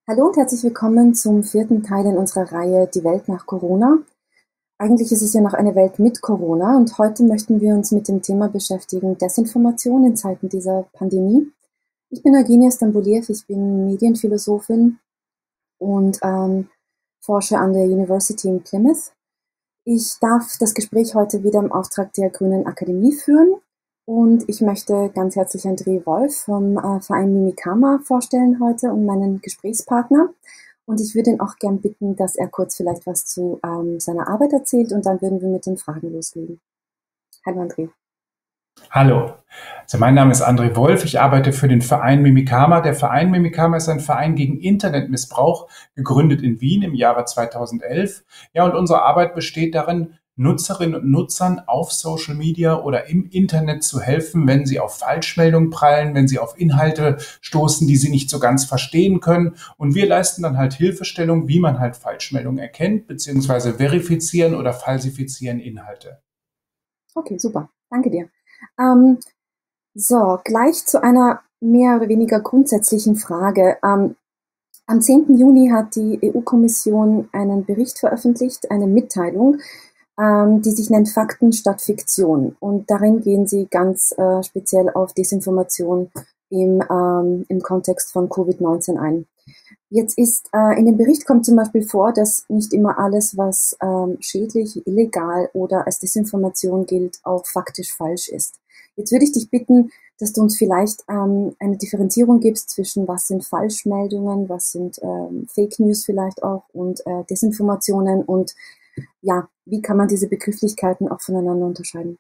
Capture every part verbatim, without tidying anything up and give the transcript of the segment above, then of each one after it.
Hallo und herzlich willkommen zum vierten Teil in unserer Reihe Die Welt nach Corona. Eigentlich ist es ja noch eine Welt mit Corona und heute möchten wir uns mit dem Thema beschäftigen, Desinformation in Zeiten dieser Pandemie. Ich bin Eugenia Stambuliev, ich bin Medienphilosophin und ähm, forsche an der University in Plymouth. Ich darf das Gespräch heute wieder im Auftrag der Grünen Akademie führen und ich möchte ganz herzlich André Wolf vom äh, Verein Mimikama vorstellen heute und meinen Gesprächspartner. Und ich würde ihn auch gern bitten, dass er kurz vielleicht was zu ähm, seiner Arbeit erzählt und dann würden wir mit den Fragen loslegen. Hallo André. Hallo, also mein Name ist André Wolf, ich arbeite für den Verein Mimikama. Der Verein Mimikama ist ein Verein gegen Internetmissbrauch, gegründet in Wien im Jahre zweitausendelf. Ja, und unsere Arbeit besteht darin, Nutzerinnen und Nutzern auf Social Media oder im Internet zu helfen, wenn sie auf Falschmeldungen prallen, wenn sie auf Inhalte stoßen, die sie nicht so ganz verstehen können. Und wir leisten dann halt Hilfestellung, wie man halt Falschmeldungen erkennt, beziehungsweise verifizieren oder falsifizieren Inhalte. Okay, super. Danke dir. Ähm, so, gleich zu einer mehr oder weniger grundsätzlichen Frage. Ähm, am zehnten Juni hat die E U-Kommission einen Bericht veröffentlicht, eine Mitteilung, ähm, die sich nennt Fakten statt Fiktion. Und darin gehen sie ganz äh, speziell auf Desinformation im, ähm, im Kontext von Covid neunzehn ein. Jetzt ist, äh, in dem Bericht kommt zum Beispiel vor, dass nicht immer alles, was ähm, schädlich, illegal oder als Desinformation gilt, auch faktisch falsch ist. Jetzt würde ich dich bitten, dass du uns vielleicht ähm, eine Differenzierung gibst zwischen was sind Falschmeldungen, was sind ähm, Fake News vielleicht auch und äh, Desinformationen und ja, wie kann man diese Begrifflichkeiten auch voneinander unterscheiden?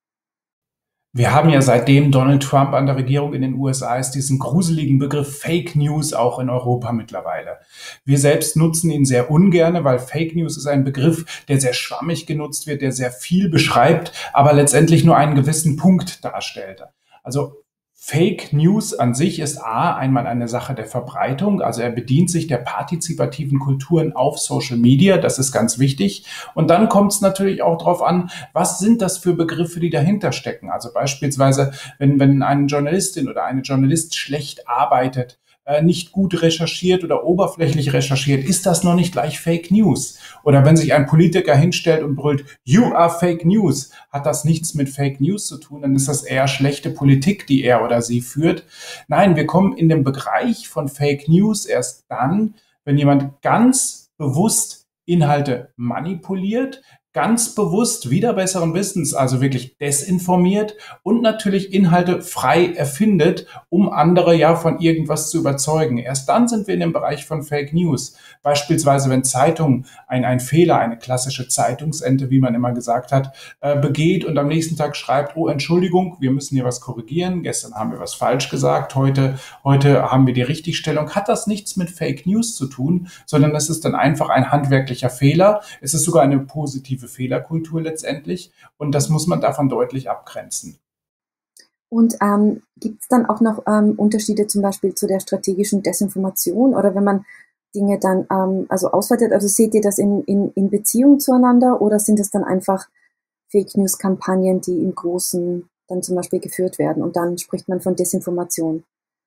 Wir haben ja seitdem Donald Trump an der Regierung in den U S A ist, diesen gruseligen Begriff Fake News auch in Europa mittlerweile. Wir selbst nutzen ihn sehr ungerne, weil Fake News ist ein Begriff, der sehr schwammig genutzt wird, der sehr viel beschreibt, aber letztendlich nur einen gewissen Punkt darstellt. Also Fake News an sich ist A, einmal eine Sache der Verbreitung, also er bedient sich der partizipativen Kulturen auf Social Media, das ist ganz wichtig. Und dann kommt es natürlich auch darauf an, was sind das für Begriffe, die dahinter stecken. Also beispielsweise, wenn, wenn eine Journalistin oder eine Journalist schlecht arbeitet, äh, nicht gut recherchiert oder oberflächlich recherchiert, ist das noch nicht gleich Fake News. Oder wenn sich ein Politiker hinstellt und brüllt, you are Fake News, hat das nichts mit Fake News zu tun, dann ist das eher schlechte Politik, die er oder sie führt. Nein, wir kommen in den Bereich von Fake News erst dann, wenn jemand ganz bewusst Inhalte manipuliert, ganz bewusst wieder besseren Wissens, also wirklich desinformiert und natürlich Inhalte frei erfindet, um andere ja von irgendwas zu überzeugen. Erst dann sind wir in dem Bereich von Fake News. Beispielsweise, wenn Zeitungen ein, ein Fehler, eine klassische Zeitungsente, wie man immer gesagt hat, äh, begeht und am nächsten Tag schreibt, oh Entschuldigung, wir müssen hier was korrigieren, gestern haben wir was falsch gesagt, heute, heute haben wir die Richtigstellung, hat das nichts mit Fake News zu tun, sondern es ist dann einfach ein handwerklicher Fehler. Es ist sogar eine positive Fehlerkultur letztendlich und das muss man davon deutlich abgrenzen. Und ähm, gibt es dann auch noch ähm, Unterschiede zum Beispiel zu der strategischen Desinformation oder wenn man Dinge dann ähm, also ausweitet, also seht ihr das in, in, in Beziehung zueinander oder sind es dann einfach Fake News Kampagnen, die im Großen dann zum Beispiel geführt werden und dann spricht man von Desinformation?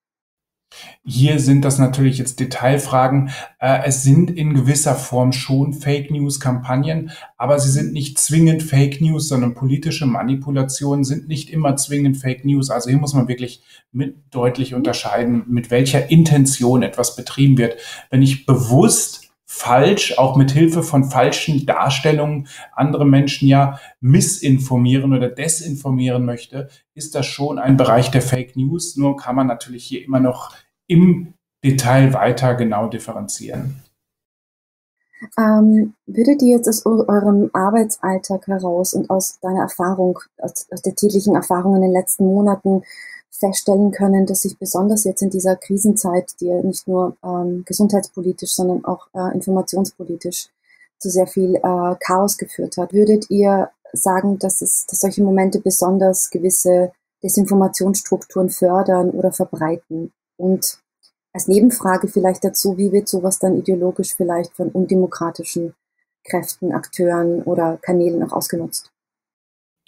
Hier sind das natürlich jetzt Detailfragen. Äh, es sind in gewisser Form schon Fake News-Kampagnen, aber sie sind nicht zwingend Fake News, sondern politische Manipulationen sind nicht immer zwingend Fake News. Also hier muss man wirklich mit deutlich unterscheiden, mit welcher Intention etwas betrieben wird. Wenn ich bewusst falsch, auch mit Hilfe von falschen Darstellungen andere Menschen ja missinformieren oder desinformieren möchte, ist das schon ein Bereich der Fake News. Nur kann man natürlich hier immer noch im Detail weiter genau differenzieren. Ähm, würdet ihr jetzt aus eu- eurem Arbeitsalltag heraus und aus deiner Erfahrung, aus, aus der täglichen Erfahrung in den letzten Monaten feststellen können, dass sich besonders jetzt in dieser Krisenzeit, die ja nicht nur ähm, gesundheitspolitisch, sondern auch äh, informationspolitisch zu sehr viel äh, Chaos geführt hat, würdet ihr sagen, dass es, dass solche Momente besonders gewisse Desinformationsstrukturen fördern oder verbreiten? Und als Nebenfrage vielleicht dazu, wie wird sowas dann ideologisch vielleicht von undemokratischen Kräften, Akteuren oder Kanälen auch ausgenutzt?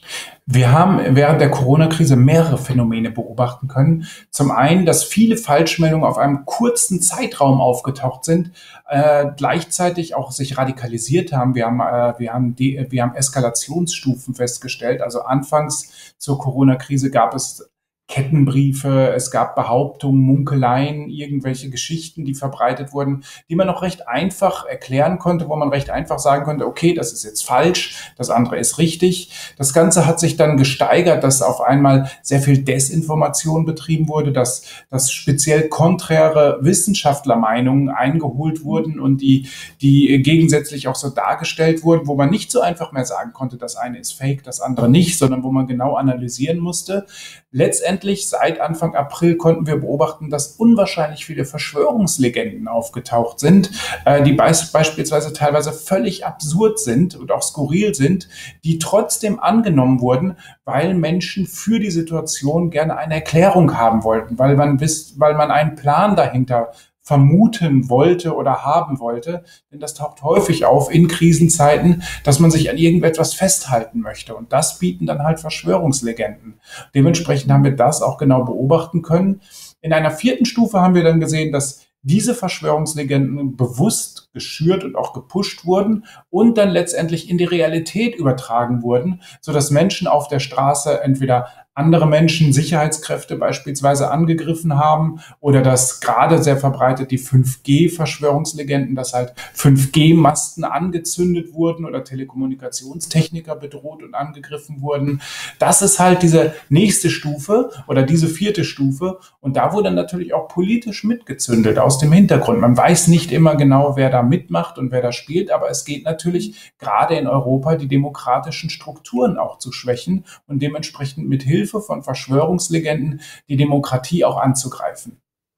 Wir haben während der Corona-Krise mehrere Phänomene beobachten können. Zum einen, dass viele Falschmeldungen auf einem kurzen Zeitraum aufgetaucht sind, äh, gleichzeitig auch sich radikalisiert haben. Wir haben, äh, wir haben, die, wir haben Eskalationsstufen festgestellt. Also anfangs zur Corona-Krise gab es Kettenbriefe, es gab Behauptungen, Munkeleien, irgendwelche Geschichten, die verbreitet wurden, die man noch recht einfach erklären konnte, wo man recht einfach sagen konnte, okay, das ist jetzt falsch, das andere ist richtig. Das Ganze hat sich dann gesteigert, dass auf einmal sehr viel Desinformation betrieben wurde, dass, dass speziell konträre Wissenschaftlermeinungen eingeholt wurden und die, die gegensätzlich auch so dargestellt wurden, wo man nicht so einfach mehr sagen konnte, das eine ist fake, das andere nicht, sondern wo man genau analysieren musste. Letztendlich seit Anfang April konnten wir beobachten, dass unwahrscheinlich viele Verschwörungslegenden aufgetaucht sind, äh, die beis- beispielsweise teilweise völlig absurd sind und auch skurril sind, die trotzdem angenommen wurden, weil Menschen für die Situation gerne eine Erklärung haben wollten, weil man wisst, weil man einen Plan dahinter vermuten wollte oder haben wollte. Denn das taucht häufig auf in Krisenzeiten, dass man sich an irgendetwas festhalten möchte. Und das bieten dann halt Verschwörungslegenden. Dementsprechend haben wir das auch genau beobachten können. In einer vierten Stufe haben wir dann gesehen, dass diese Verschwörungslegenden bewusst geschürt und auch gepusht wurden und dann letztendlich in die Realität übertragen wurden, sodass Menschen auf der Straße entweder andere Menschen, Sicherheitskräfte beispielsweise angegriffen haben oder dass gerade sehr verbreitet die fünf G-Verschwörungslegenden, dass halt fünf G-Masten angezündet wurden oder Telekommunikationstechniker bedroht und angegriffen wurden. Das ist halt diese nächste Stufe oder diese vierte Stufe und da wurde natürlich auch politisch mitgezündet aus dem Hintergrund. Man weiß nicht immer genau, wer da mitmacht und wer da spielt, aber es geht natürlich gerade in Europa die demokratischen Strukturen auch zu schwächen und dementsprechend mit Hilfe von Verschwörungslegenden die Demokratie auch anzugreifen.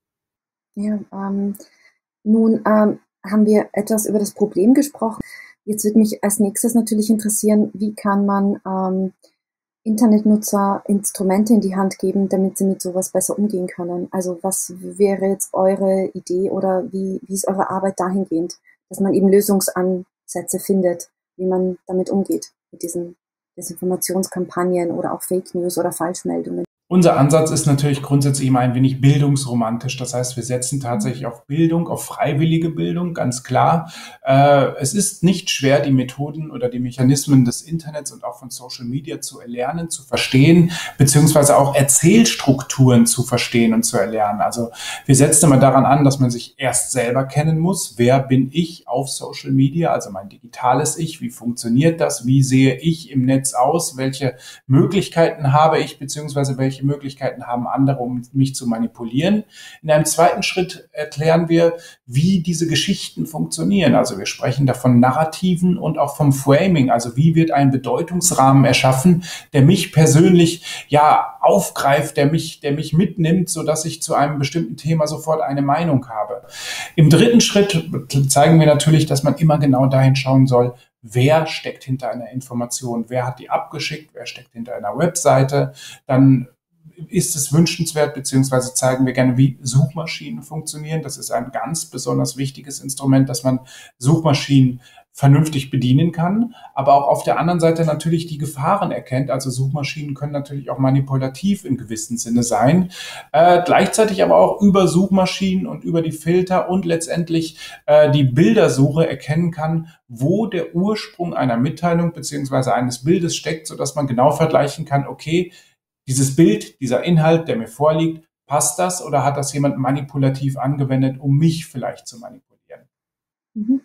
Ja, ähm, nun ähm, haben wir etwas über das Problem gesprochen. Jetzt würde mich als nächstes natürlich interessieren, wie kann man ähm, Internetnutzer Instrumente in die Hand geben, damit sie mit sowas besser umgehen können? Also was wäre jetzt eure Idee oder wie, wie ist eure Arbeit dahingehend, dass man eben Lösungsansätze findet, wie man damit umgeht, mit diesen Desinformationskampagnen oder auch Fake News oder Falschmeldungen? Unser Ansatz ist natürlich grundsätzlich immer ein wenig bildungsromantisch. Das heißt, wir setzen tatsächlich auf Bildung, auf freiwillige Bildung, ganz klar. Äh, es ist nicht schwer, die Methoden oder die Mechanismen des Internets und auch von Social Media zu erlernen, zu verstehen, beziehungsweise auch Erzählstrukturen zu verstehen und zu erlernen. Also wir setzen immer daran an, dass man sich erst selber kennen muss. Wer bin ich auf Social Media? Also mein digitales Ich. Wie funktioniert das? Wie sehe ich im Netz aus? Welche Möglichkeiten habe ich, beziehungsweise welche Welche Möglichkeiten haben andere, um mich zu manipulieren. In einem zweiten Schritt erklären wir, wie diese Geschichten funktionieren. Also wir sprechen da von Narrativen und auch vom Framing. Also wie wird ein Bedeutungsrahmen erschaffen, der mich persönlich ja aufgreift, der mich, der mich mitnimmt, sodass ich zu einem bestimmten Thema sofort eine Meinung habe. Im dritten Schritt zeigen wir natürlich, dass man immer genau dahin schauen soll, wer steckt hinter einer Information, wer hat die abgeschickt, wer steckt hinter einer Webseite. Dann ist es wünschenswert, beziehungsweise zeigen wir gerne, wie Suchmaschinen funktionieren. Das ist ein ganz besonders wichtiges Instrument, dass man Suchmaschinen vernünftig bedienen kann, aber auch auf der anderen Seite natürlich die Gefahren erkennt. Also Suchmaschinen können natürlich auch manipulativ in gewissem Sinne sein. Äh, gleichzeitig aber auch über Suchmaschinen und über die Filter und letztendlich äh, die Bildersuche erkennen kann, wo der Ursprung einer Mitteilung beziehungsweise eines Bildes steckt, sodass man genau vergleichen kann, okay, dieses Bild, dieser Inhalt, der mir vorliegt, passt das oder hat das jemand manipulativ angewendet, um mich vielleicht zu manipulieren? Mhm.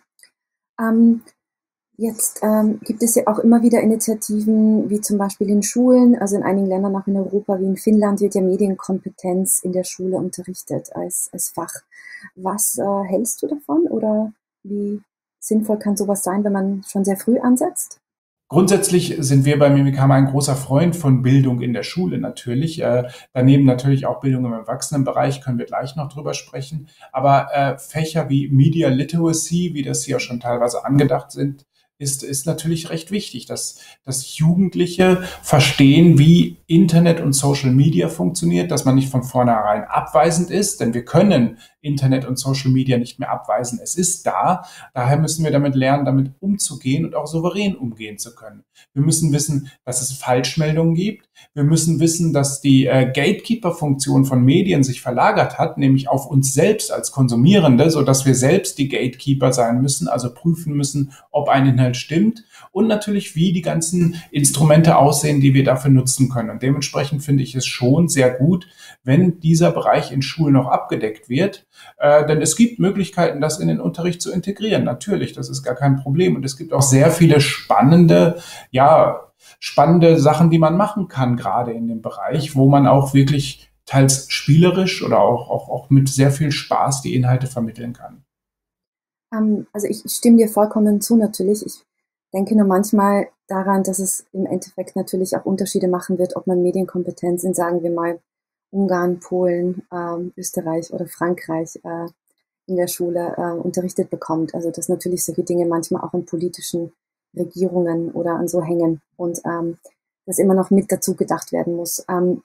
Ähm, jetzt ähm, gibt es ja auch immer wieder Initiativen, wie zum Beispiel in Schulen, also in einigen Ländern, auch in Europa, wie in Finnland, wird ja Medienkompetenz in der Schule unterrichtet als, als Fach. Was äh, hältst du davon oder wie sinnvoll kann sowas sein, wenn man schon sehr früh ansetzt? Grundsätzlich sind wir bei Mimikama ein großer Freund von Bildung in der Schule natürlich. Äh, daneben natürlich auch Bildung im Erwachsenenbereich, können wir gleich noch drüber sprechen. Aber äh, Fächer wie Media Literacy, wie das hier schon teilweise angedacht sind, ist, ist natürlich recht wichtig, dass, dass Jugendliche verstehen, wie Internet und Social Media funktioniert, dass man nicht von vornherein abweisend ist, denn wir können Internet und Social Media nicht mehr abweisen. Es ist da. Daher müssen wir damit lernen, damit umzugehen und auch souverän umgehen zu können. Wir müssen wissen, dass es Falschmeldungen gibt. Wir müssen wissen, dass die äh, Gatekeeper-Funktion von Medien sich verlagert hat, nämlich auf uns selbst als Konsumierende, so dass wir selbst die Gatekeeper sein müssen, also prüfen müssen, ob ein Inhalt stimmt und natürlich, wie die ganzen Instrumente aussehen, die wir dafür nutzen können. Und dementsprechend finde ich es schon sehr gut, wenn dieser Bereich in Schulen noch abgedeckt wird, äh, denn es gibt Möglichkeiten, das in den Unterricht zu integrieren. Natürlich, das ist gar kein Problem. Und es gibt auch sehr viele spannende, ja, spannende Sachen, die man machen kann, gerade in dem Bereich, wo man auch wirklich teils spielerisch oder auch, auch, auch mit sehr viel Spaß die Inhalte vermitteln kann. Ähm, also ich, ich stimme dir vollkommen zu natürlich. Ich denke nur manchmal daran, dass es im Endeffekt natürlich auch Unterschiede machen wird, ob man Medienkompetenz in, sagen wir mal, Ungarn, Polen, ähm, Österreich oder Frankreich äh, in der Schule äh, unterrichtet bekommt. Also dass natürlich solche Dinge manchmal auch in politischen Regierungen oder an so hängen und ähm, das immer noch mit dazu gedacht werden muss. Ähm,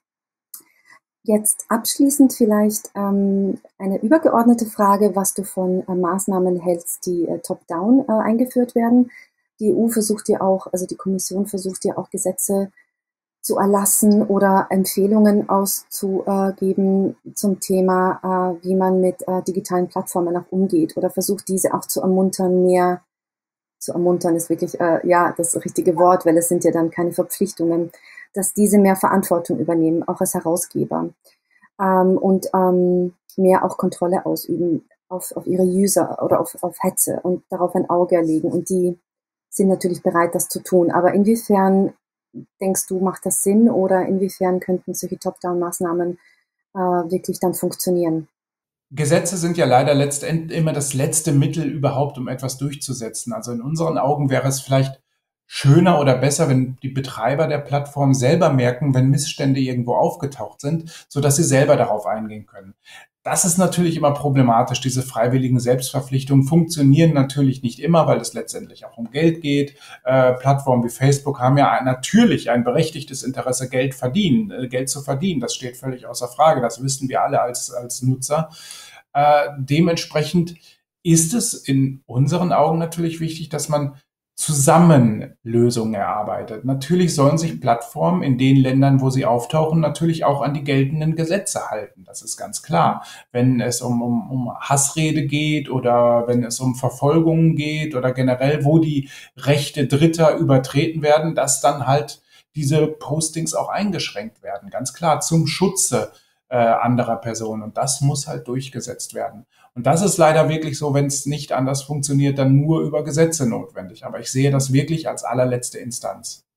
jetzt abschließend vielleicht ähm, eine übergeordnete Frage, was du von äh, Maßnahmen hältst, die äh, top-down äh, eingeführt werden. Die E U versucht ja auch, also die Kommission versucht ja auch Gesetze zu erlassen oder Empfehlungen auszugeben zum Thema, äh, wie man mit äh, digitalen Plattformen auch umgeht oder versucht diese auch zu ermuntern, mehr zu ermuntern ist wirklich äh, ja das richtige Wort, weil es sind ja dann keine Verpflichtungen, dass diese mehr Verantwortung übernehmen, auch als Herausgeber ähm, und ähm, mehr auch Kontrolle ausüben auf, auf ihre User oder auf, auf Hetze und darauf ein Auge legen und die sind natürlich bereit, das zu tun. Aber inwiefern denkst du, macht das Sinn oder inwiefern könnten solche Top-Down-Maßnahmen äh, wirklich dann funktionieren? Gesetze sind ja leider letztendlich immer das letzte Mittel überhaupt, um etwas durchzusetzen. Also in unseren Augen wäre es vielleicht schöner oder besser, wenn die Betreiber der Plattform selber merken, wenn Missstände irgendwo aufgetaucht sind, so dass sie selber darauf eingehen können. Das ist natürlich immer problematisch. Diese freiwilligen Selbstverpflichtungen funktionieren natürlich nicht immer, weil es letztendlich auch um Geld geht. Äh, Plattformen wie Facebook haben ja natürlich ein berechtigtes Interesse, Geld verdienen, äh, Geld zu verdienen. Das steht völlig außer Frage. Das wissen wir alle als, als Nutzer. Äh, dementsprechend ist es in unseren Augen natürlich wichtig, dass man zusammen Lösungen erarbeitet. Natürlich sollen sich Plattformen in den Ländern, wo sie auftauchen, natürlich auch an die geltenden Gesetze halten. Das ist ganz klar. Wenn es um, um, um Hassrede geht oder wenn es um Verfolgungen geht oder generell, wo die Rechte Dritter übertreten werden, dass dann halt diese Postings auch eingeschränkt werden. Ganz klar, zum Schutze äh, anderer Personen. Und das muss halt durchgesetzt werden. Und das ist leider wirklich so, wenn es nicht anders funktioniert, dann nur über Gesetze notwendig. Aber ich sehe das wirklich als allerletzte Instanz.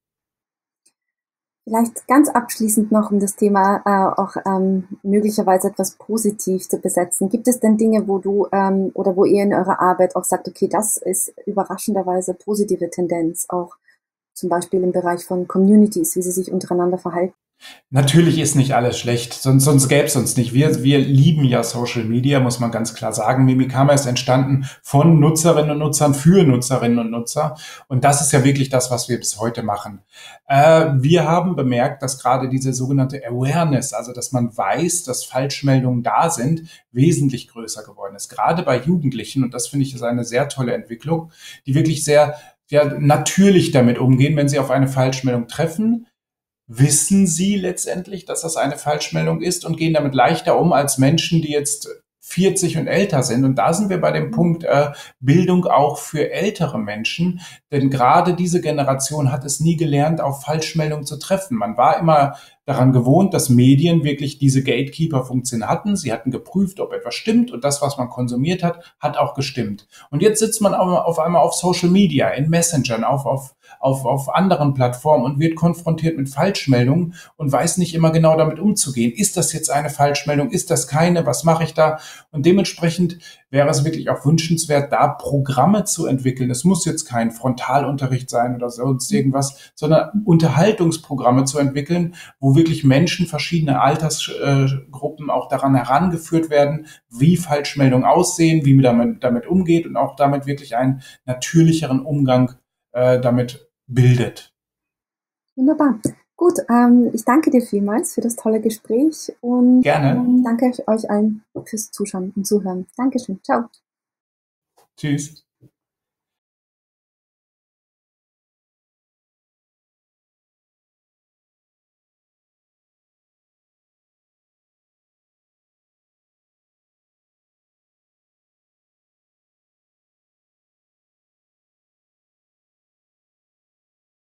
Vielleicht ganz abschließend noch, um das Thema äh, auch ähm, möglicherweise etwas positiv zu besetzen. Gibt es denn Dinge, wo du ähm, oder wo ihr in eurer Arbeit auch sagt, okay, das ist überraschenderweise positive Tendenz, auch zum Beispiel im Bereich von Communities, wie sie sich untereinander verhalten? Natürlich ist nicht alles schlecht, sonst, sonst gäbe es uns nicht. Wir, wir lieben ja Social Media, muss man ganz klar sagen. Mimikama ist entstanden von Nutzerinnen und Nutzern für Nutzerinnen und Nutzer. Und das ist ja wirklich das, was wir bis heute machen. Äh, wir haben bemerkt, dass gerade diese sogenannte Awareness, also dass man weiß, dass Falschmeldungen da sind, wesentlich größer geworden ist. Gerade bei Jugendlichen, und das finde ich ist eine sehr tolle Entwicklung, die wirklich sehr ja, natürlich damit umgehen, wenn sie auf eine Falschmeldung treffen, wissen sie letztendlich, dass das eine Falschmeldung ist und gehen damit leichter um als Menschen, die jetzt vierzig und älter sind. Und da sind wir bei dem Punkt äh, Bildung auch für ältere Menschen. Denn gerade diese Generation hat es nie gelernt, auf Falschmeldungen zu treffen. Man war immer daran gewohnt, dass Medien wirklich diese Gatekeeper-Funktion hatten. Sie hatten geprüft, ob etwas stimmt und das, was man konsumiert hat, hat auch gestimmt. Und jetzt sitzt man auf einmal auf Social Media, in Messengern, auf, auf, auf, auf anderen Plattformen und wird konfrontiert mit Falschmeldungen und weiß nicht immer genau damit umzugehen. Ist das jetzt eine Falschmeldung? Ist das keine? Was mache ich da? Und dementsprechend wäre es wirklich auch wünschenswert, da Programme zu entwickeln. Es muss jetzt kein Frontalunterricht sein oder sonst irgendwas, sondern Unterhaltungsprogramme zu entwickeln, wo wirklich Menschen, verschiedene Altersgruppen auch daran herangeführt werden, wie Falschmeldungen aussehen, wie man damit, damit umgeht und auch damit wirklich einen natürlicheren Umgang äh, damit bildet. Wunderbar. Gut, ähm, ich danke dir vielmals für das tolle Gespräch und Gerne. ähm, danke euch allen fürs Zuschauen und Zuhören. Dankeschön. Ciao. Tschüss.